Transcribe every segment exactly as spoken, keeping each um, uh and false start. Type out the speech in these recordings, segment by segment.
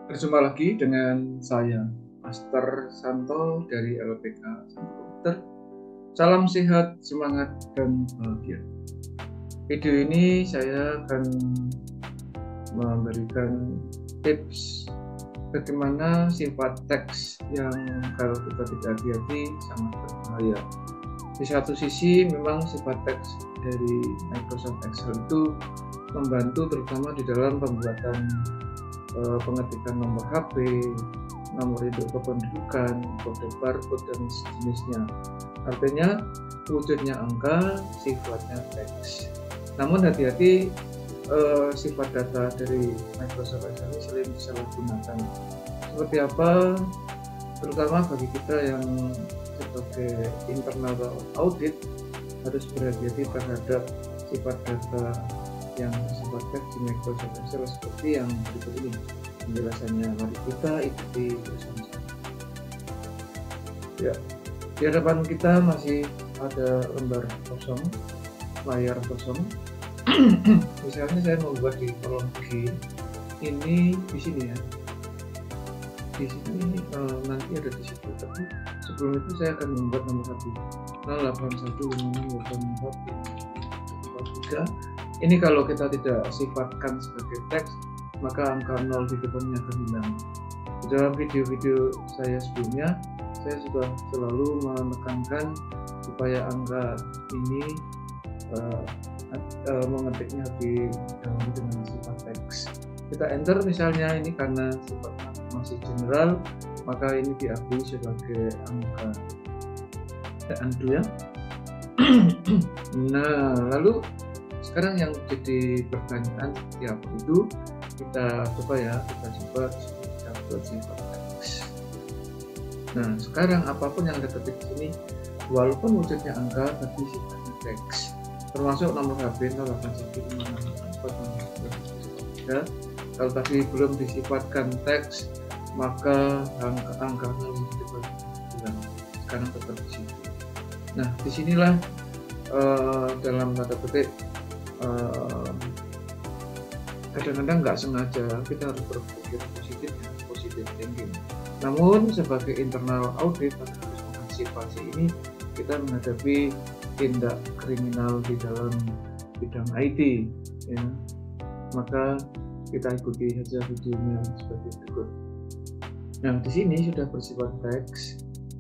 Berjumpa lagi dengan saya, Master Santo dari L P K Santo Komputer. Salam sehat, semangat, dan bahagia. Video ini saya akan memberikan tips bagaimana sifat teks yang kalau kita tidak hati-hati sangat berbahaya. Di satu sisi memang sifat teks dari Microsoft Excel itu membantu terutama di dalam pembuatan uh, pengetikan nomor H P, nomor induk kependudukan, kode barcode dan sejenisnya. Artinya wujudnya angka, sifatnya teks. Namun hati-hati, uh, sifat data dari Microsoft Excel ini sering disalahgunakan. Seperti apa? Terutama bagi kita yang sebagai internal audit harus berhati-hati terhadap sifat data yang bersifat teks di Microsoft Excel seperti yang berikut ini penjelasannya. Mari kita ikuti bersama-sama. Ya, di hadapan kita masih ada lembar kosong, layar kosong. Misalnya saya membuat di kolom G ini di sini ya. Di sini uh, nanti ada di situ, tapi sebelum itu saya akan membuat nomor satu nol delapan satu lima enam delapan empat empat tiga. Ini kalau kita tidak sifatkan sebagai teks, maka angka nol di depannya akan hilang. Di dalam video-video saya sebelumnya, saya sudah selalu menekankan supaya angka ini uh, uh, mengetiknya di dalam dengan sifat teks. Kita enter misalnya ini karena sifatnya masih general, maka ini diakui sebagai angka. Kita undo ya. Nah, lalu sekarang yang jadi pertanyaan seperti apa itu, kita coba ya, kita coba kita buat sifat teks. Nah, sekarang apapun yang ada ketik di sini, walaupun wujudnya angka, tapi sifatnya teks. Termasuk nomor H P nol delapan satu lima enam empat tiga. Kalau tadi belum disifatkan teks, maka angka angkanya tetap hilang. Sekarang tetap di sini. Nah, disinilah uh, dalam tanda petik kadang-kadang uh, nggak sengaja kita harus berpikir positif ya, positif thinking. Namun sebagai internal audit harus mengantisipasi ini, kita menghadapi tindak kriminal di dalam bidang I T ya. Maka kita ikuti saja videonya seperti berikut. Nah, di sini sudah bersifat teks.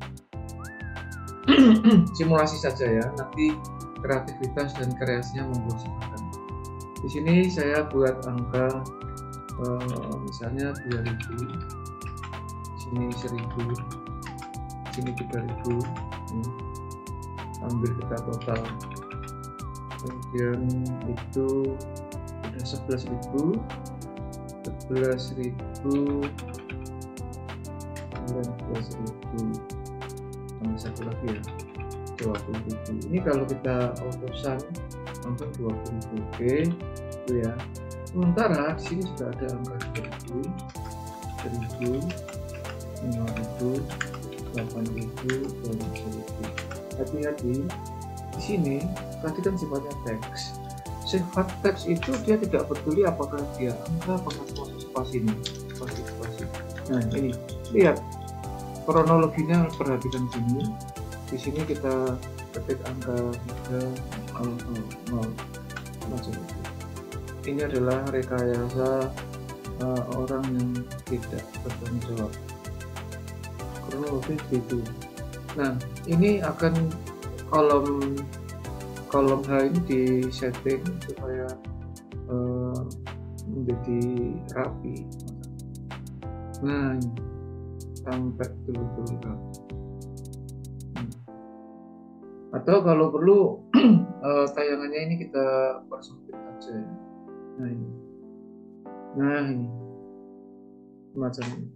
Simulasi saja ya, nanti kreativitas dan kreasinya membutuhkan. Di sini saya buat angka uh, misalnya dua ribu, di sini seribu, di sini tiga ribu. Hmm. Ambil kita total. Kemudian itu sudah sebelas ribu, sebelas ribu, sembilan belas ribu, tambah satu lagi ya, dua puluh ribu. Ini kalau kita autosan langsung dua puluh ribu. Oke, itu ya. Sementara di sini sudah ada angka seribu, seribu, lima ribu, delapan ribu, dua ribu. Hati-hati di sini, tadi kan sifatnya teks. Sifat teks itu dia tidak peduli apakah dia angka, apakah spasi ini, spasi spasi. Nah ini lihat kronologinya, perhatikan sini. Di sini kita ketik angka tiga nol nol nol macam itu. Ini adalah rekayasa uh, orang yang tidak bertanggung jawab. Kronologi itu. Nah ini akan kolom kolom H ini di setting supaya uh, menjadi rapi. Nah ini sampai dulu-dulu rapi. Hmm. Atau kalau perlu uh, tayangannya ini kita persempit aja ya. Nah ini, nah ini macam ini.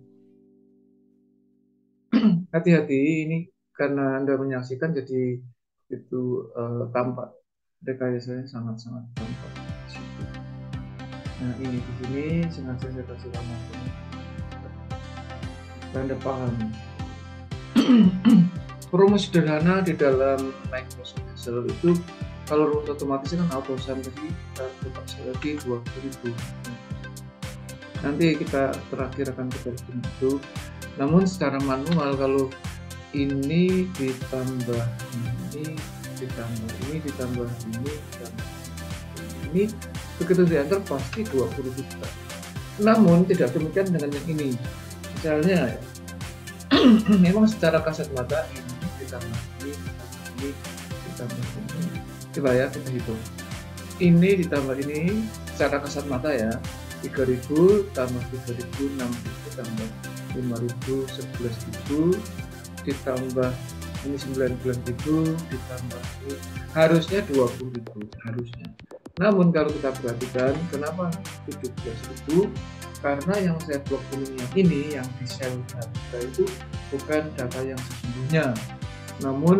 Hati-hati ini karena Anda menyaksikan jadi itu uh, tampak rekayasanya sangat-sangat tampak di situ. Nah ini di sini sengaja saya kasih warna kuning. Anda paham. Rumus sederhana di dalam Microsoft Excel itu, kalau rumus otomatis kan auto sum, jadi kita coba sekali lagi dua puluh ribu. Nanti kita terakhir akan kita bikin itu. Namun secara manual, kalau ini ditambah ini ditambah ini ditambah ini ditambah ini, begitu di enter pasti dua puluh juta. Namun tidak demikian dengan yang ini. Misalnya ya, memang secara kasat mata ini ditambah ini ditambah ini ditambah ini, coba ya kita hitung, ini ditambah ini secara kasat mata ya, tiga ribu tambah tiga ribu, enam ribu tambah lima ribu, sebelas ribu ditambah ini sembilan belas ribu ditambah ini, harusnya dua puluh ribu harusnya. Namun kalau kita perhatikan kenapa tujuh belas ribu, karena yang saya blok kuningnya ini yang di sel data itu bukan data yang sesungguhnya, namun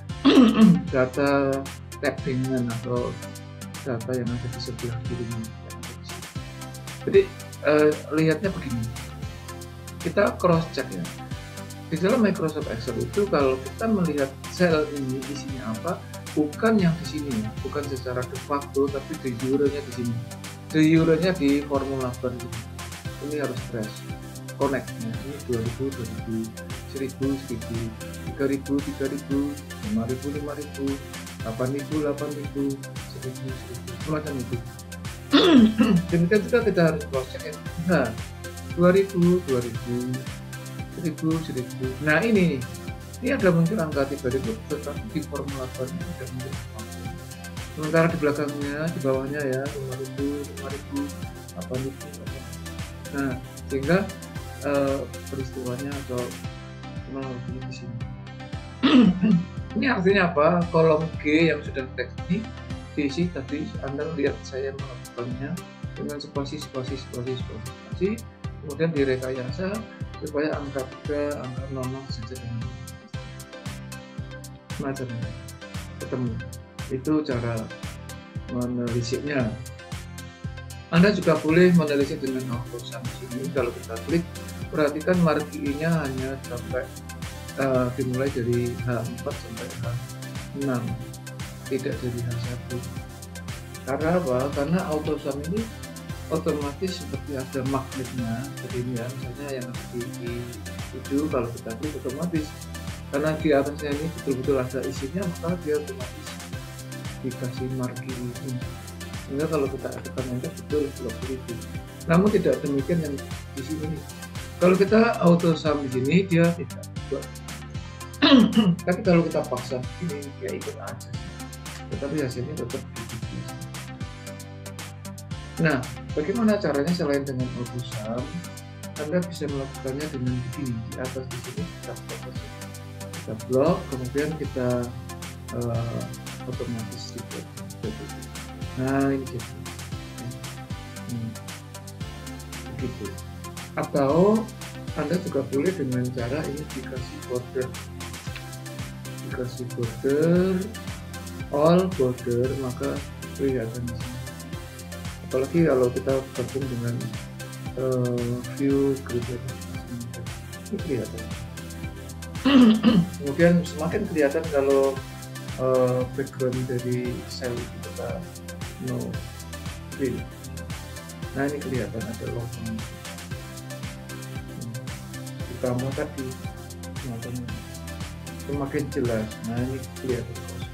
data tabbingan atau data yang ada di sebelah kirinya. Jadi eh, lihatnya begini, kita cross check ya, di dalam Microsoft Excel itu kalau kita melihat sel ini isinya apa, bukan yang di sini ya, bukan secara de facto, tapi de jure-nya di sini, de jure-nya di formula bar ini harus press connect ya. Ini dua ribu, dua ribu, seribu, seribu, tiga ribu, tiga ribu, lima ribu, lima ribu, delapan ribu, delapan ribu, seribu, seribu, semacam itu. Demikian juga kita harus cross check ya. Nah, dua ribu, dua ribu, seribu, seribu. Nah ini nih, ini ada muncul angka tiga ribu, tetapi di formula barnya ada muncul angka. Sementara di belakangnya, di bawahnya ya lima ribu, lima ribu, delapan ribu. Nah, sehingga uh, peristiwanya atau teknologi di sini. Ini artinya apa? Kolom G yang sudah teks ini diisi tadi Anda lihat saya melakukannya dengan spasi, spasi, spasi, spasi, spasi, kemudian direkayasa supaya angka tiga, angka nol nol saja dengan macamnya ketemu. Itu cara menelisiknya. Anda juga boleh menelisik dengan autosum di sini. Kalau kita klik, perhatikan marginya hanya sampai uh, dimulai dari H empat sampai H enam, tidak dari H satu. Karena apa? Karena autosum ini otomatis seperti ada magnetnya. Jadi ini ya, misalnya yang di, di tujuh, kalau kita klik otomatis, karena di atasnya ini betul-betul ada isinya, maka dia otomatis dikasih margi ini. Sehingga kalau kita tekan enter betul dua puluh ribu. Namun tidak demikian yang di sini. Kalau kita auto sum di sini dia tidak buat. Tapi kalau kita paksa ini dia ikut aja. Tetapi hasilnya tetap begitu. Nah, bagaimana caranya selain dengan auto sum? Anda bisa melakukannya dengan begini. Di atas di sini kita blok, kita blok, kemudian kita uh, otomatis dibuat. Nah ini jadi hmm. begitu. Atau Anda juga boleh dengan cara ini dikasih border, dikasih border, all border, maka kelihatan di sini. Apalagi kalau kita gabung dengan uh, view grid ini kelihatan. Kemudian semakin kelihatan kalau uh, background dari sel itu kita no green. Nah ini kelihatan ada logam utama tadi semakin semakin jelas. Nah ini kelihatan kosong.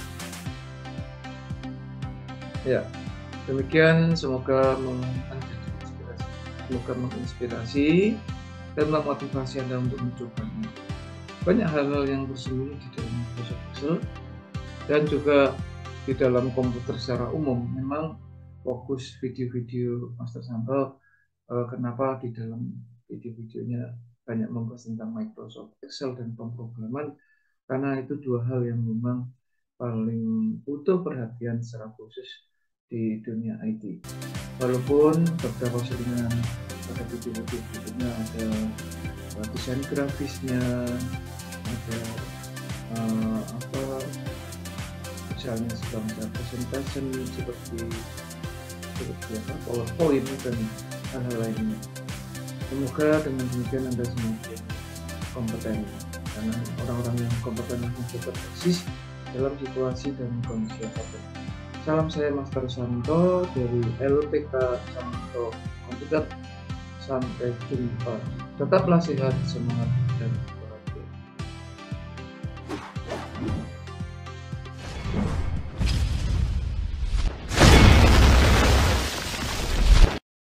Ya, demikian, semoga menginspirasi, semoga menginspirasi dan memotivasi Anda untuk mencobanya. Banyak hal-hal yang bersembunyi di dalam Microsoft Excel dan juga di dalam komputer secara umum. Memang fokus video-video Master Sampel, eh, kenapa di dalam video-videonya banyak membahas tentang Microsoft Excel dan pemrograman, karena itu dua hal yang memang paling butuh perhatian secara khusus di dunia I T. Walaupun beberapa selingan pada video-video berikutnya ada uh, desain grafisnya, ada uh, apa misalnya sebangsa presentation seperti seperti apa PowerPoint dan hal-hal lainnya. Semoga dengan demikian Anda semakin kompeten, karena orang-orang yang kompeten akan dapat eksis dalam situasi dan kondisi apapun. Salam, saya Master Santo dari L P K Santo Komputer. Sampai jumpa. Tetaplah sehat, semangat, dan